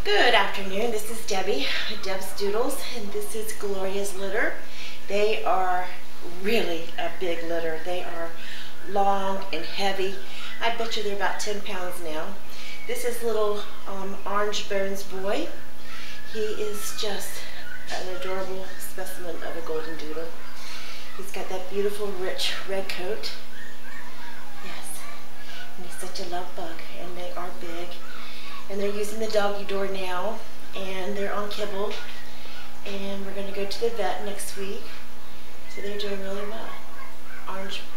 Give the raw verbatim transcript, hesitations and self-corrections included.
Good afternoon, this is Debbie with Deb's Doodles, and this is Gloria's litter. They are really a big litter. They are long and heavy. I bet you they're about ten pounds now. This is little um, Orange Bones boy. He is just an adorable specimen of a Goldendoodle. He's got that beautiful rich red coat. Yes, and he's such a love bug, and they are big. And they're using the doggy door now, and they're on kibble, and we're going to go to the vet next week, so they're doing really well. Orange